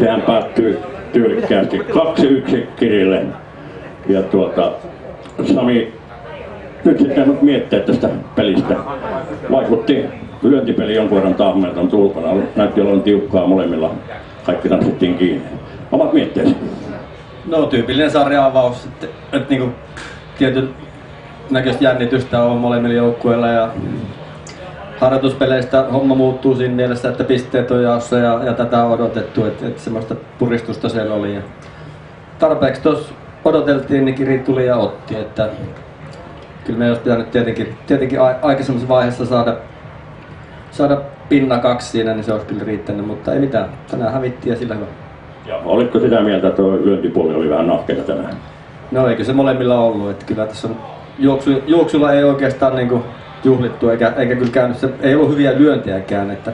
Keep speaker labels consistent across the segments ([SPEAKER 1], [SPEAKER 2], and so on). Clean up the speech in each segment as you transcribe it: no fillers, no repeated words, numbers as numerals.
[SPEAKER 1] sehän päättyi tyylikkäästi 2-1 Kirille. Ja Sami nyt sitten miettiä tästä pelistä. Vaikutti lyöntipeli jonkun verran Tahmelta ulkona. Näytti olevan tiukkaa molemmilla. Kaikki tanssittiin kiinni. Omat mietteesi?
[SPEAKER 2] No tyypillinen sarja-avaus. Että niinku tietyn näköistä jännitystä on molemmilla joukkueilla ja harjoituspeleistä homma muuttuu siinä mielessä, että pisteet on jaossa ja tätä on odotettu, että semmoista puristusta siellä oli. Ja tarpeeksi tuossa odoteltiin, niin Kiri tuli ja otti, että kyllä me olisi pitänyt tietenkin aikaisemmassa vaiheessa saada pinna 2 siinä, niin se olisi kyllä riittänyt, mutta ei mitään. Tänään hävittiin ja sillä hyvä.
[SPEAKER 1] Ja olitko sitä mieltä, että tuo lyöntipuoli oli vähän nahkeita tänään?
[SPEAKER 2] No eikö se molemmilla ollut, että kyllä tässä on juoksulla ei oikeastaan niinku juhlittu eikä kyllä käynyt, se ei ollut hyviä lyöntejäkään, että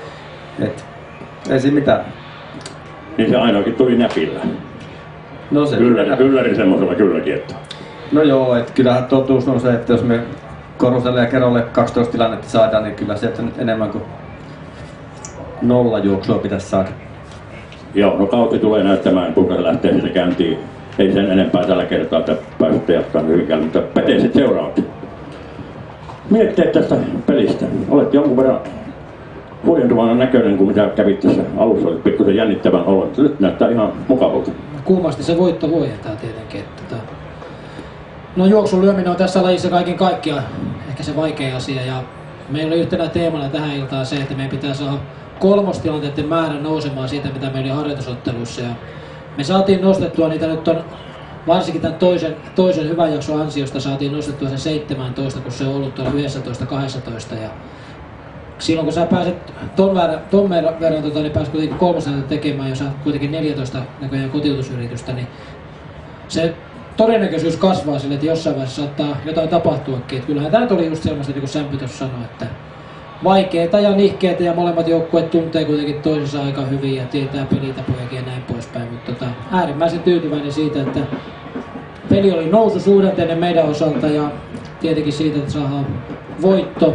[SPEAKER 2] ei siinä mitään.
[SPEAKER 1] Niin se ainakin tuli näpillä.
[SPEAKER 2] No se
[SPEAKER 1] Ylläri semmoisella kylläkin, että.
[SPEAKER 2] No joo, että kyllähän totuus on se, että jos me Koruselle ja Kerolle 12 tilannetta saadaan, niin kyllä sieltä nyt enemmän kuin 0 juoksua pitäisi saada.
[SPEAKER 1] Joo, no kausi tulee näyttämään, kuinka se lähtee siitä käyntiin. Ei sen enempää tällä kertaa, että pääsette jatkamaan hyvinkään, mutta Pete sitten seuraavaksi. Mietteet tästä pelistä. Olet jonkun verran huojentuvana näköinen kuin mitä kävit tässä alussa. Olet pikkusen jännittävän olon. Nyt näyttää ihan mukavalta.
[SPEAKER 3] Kuumasti se voitto huojentaa tietenkin. No juoksun lyöminen on tässä lajissa kaiken kaikkiaan ehkä se vaikea asia. Ja meillä oli yhtenä teemana tähän iltaan se, että meidän pitää saada kolmostilanteiden määrä nousemaan siitä, mitä meillä oli harjoitusottelussa. Ja me saatiin nostettua niitä nyt on, varsinkin tämän toisen hyvän jakson ansiosta saatiin nostettua se 17, kun se on ollut tuolla 11-12. Ja silloin kun sä pääset ton verran niin pääset kuitenkin 3 tekemään, jos sä kuitenkin 14 näköjään kotiutusyritystä, niin se todennäköisyys kasvaa sille, että jossain vaiheessa saattaa jotain tapahtuakin. Et kyllähän tämä oli just sellaista, niin kuin Sämpy tuossa sanoi, että vaikeita ja nihkeitä ja molemmat joukkueet tuntee kuitenkin toisensa aika hyvin ja tietää pelitapojakin ja näin poispäin. Mutta äärimmäisen tyytyväinen siitä, että peli oli noususuhdanteinen meidän osalta ja tietenkin siitä, että saadaan voitto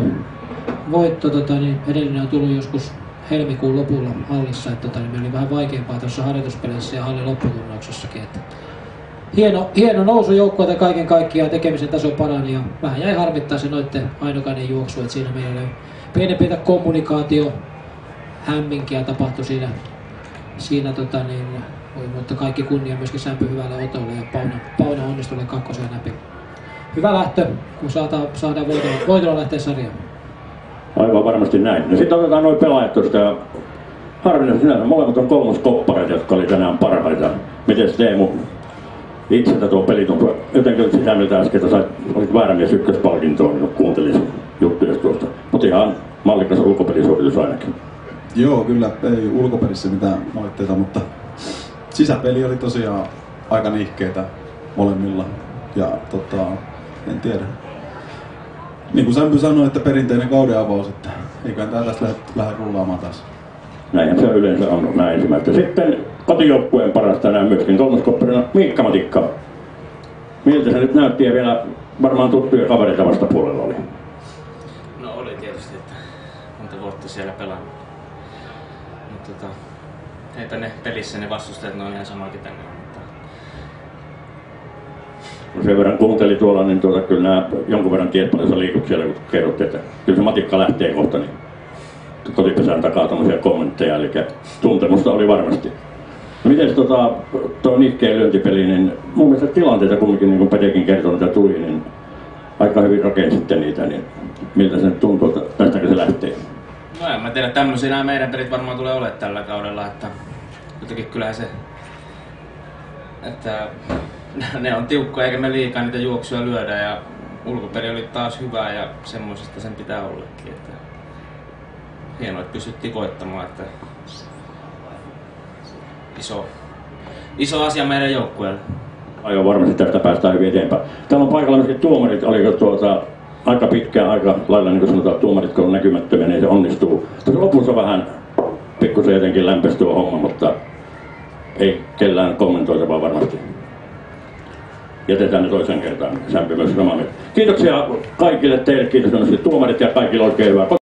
[SPEAKER 3] niin edellinen on tullut joskus helmikuun lopulla hallissa, että niin meillä oli vähän vaikeampaa tuossa harjoituspeleissä ja hallin lopputurnauksessakin. Että hieno nousu joukkueelta kaiken kaikkiaan, tekemisen taso parani ja vähän jäi harmittaa se noitten ainokainen juoksu, että siinä meillä oli pienempiä kommunikaatio hämminkiä tapahtui siinä mutta kaikki kunnia myöskin Sämpy hyvälle otolle ja Pauna onnistulle 2 läpi. Hyvä lähtö, kun saadaan voitolla lähteä sarjaan.
[SPEAKER 1] Aivan varmasti näin. No sitten otetaan nuo pelaajat tuosta ja harvinaisesti sinänsä molemmat on kolmoskoppareita, jotka oli tänään parhaita. Miten Teemu itseltä tuo peli tuntui? Jotenkin sitä mieltä äsken, että olit väärä mies ykköspalkintoon, kun kuuntelin juttuja tuosta. Mutta ihan mallikas ulkopelisuoritus ainakin.
[SPEAKER 4] Joo, kyllä ei ulkopelissä mitään moitteita, mutta sisäpeli oli tosiaan aika nihkeitä molemmilla. Ja en tiedä. Niin kuin Sämpy sanoi, että perinteinen kauden avaus, että eiköhän tää tästä lähde rullaamaan taas.
[SPEAKER 1] Näinhän se yleensä on näin ensimmäistä. Sitten kotijoukkueen paras tänään myöskin kolmoskopparina Miikka Matikka. Miltä se nyt näytti ja vielä varmaan tuttuja kavereita vastapuolella oli?
[SPEAKER 5] No oli tietysti, että monta vuotta siellä pelannut. Mutta eipä ne pelissä ne vastustajat, ne on ihan samankin tänne.
[SPEAKER 1] Kun sen verran kuunteli tuolla, niin kyllä nämä jonkun verran tiedät paljon sä liikut siellä, kun kerrotte, että kyllä se Matikka lähtee kohta, niin kotipesän takaa tämmöisiä kommentteja, eli tuntemusta oli varmasti. No miten tuo nihkeen lyöntipeli, niin mun mielestä tilanteita kumminkin, niin kuin Petekin kertoi, mitä tuli, niin aika hyvin rakensitte niitä, niin miltä se nyt tuntuu, että tästäkö se lähtee?
[SPEAKER 5] No en mä tiedä, tämmöisiä meidän pelit varmaan tulee olemaan tällä kaudella, että jotenkin kyllähän se, että ne on tiukkoja eikä me liikaa niitä juoksuja lyödä ja ulkopeli oli taas hyvä ja semmoisesta sen pitää ollakin. Että hienoa, että pystyttiin voittamaan, että iso asia meidän joukkueelle.
[SPEAKER 1] Aivan varmasti tästä päästään hyvin eteenpäin. Täällä on paikalla myöskin tuomarit, oliko aika pitkään aika lailla, niin kuin sanotaan, tuomarit kun on näkymättömiä, niin se onnistuu. Tuossa lopussa vähän pikkusen jotenkin lämpesi tuo homma, mutta ei kellään kommentoitavaa varmasti. Jätetään ne toisen kertaan. Sämpy myös samaa mieltä. Kiitoksia kaikille teille, kiitos myöskin tuomarit ja kaikille oikein hyvää.